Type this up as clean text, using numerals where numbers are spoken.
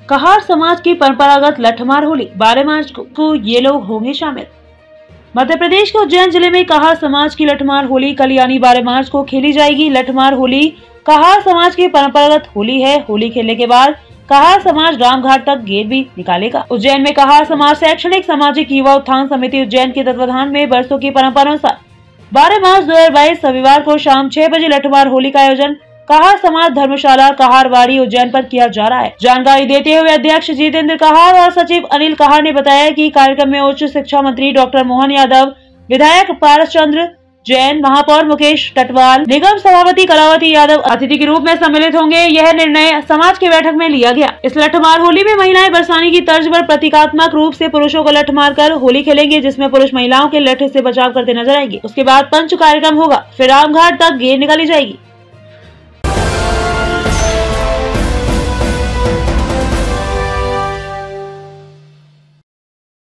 कहार समाज की परंपरागत लठमार होली 12 मार्च को ये लोग होंगे शामिल। मध्य प्रदेश के उज्जैन जिले में कहार समाज की लठमार होली कल यानी 12 मार्च को खेली जाएगी। लठमार होली कहार समाज की परंपरागत होली है। होली खेलने के बाद कहार समाज रामघाट तक गेर भी निकालेगा। उज्जैन में कहार समाज शैक्षणिक सामाजिक युवा उत्थान समिति उज्जैन के तत्वाधान में वर्षों की परंपरा अनुसार 12 मार्च 2022 रविवार को शाम 6 बजे लठमार होली का आयोजन कहार समाज धर्मशाला कहारवाड़ी उज्जैन पर किया जा रहा है। जानकारी देते हुए अध्यक्ष जितेंद्र कहार और सचिव अनिल कहार ने बताया कि कार्यक्रम में उच्च शिक्षा मंत्री डॉक्टर मोहन यादव, विधायक पारस चंद्र जैन, महापौर मुकेश टटवाल, निगम सभापति कलावती यादव अतिथि के रूप में सम्मिलित होंगे। यह निर्णय समाज की बैठक में लिया गया। इस लठमार होली में महिलाएं बरसाने की तर्ज पर प्रतीकात्मक रूप से पुरुषों को लठ मार कर होली खेलेंगे, जिसमें पुरुष महिलाओं के लठ से बचाव करते नजर आएंगे। उसके बाद पंच कार्यक्रम होगा, फिर रामघाट तक गेर निकाली जाएगी।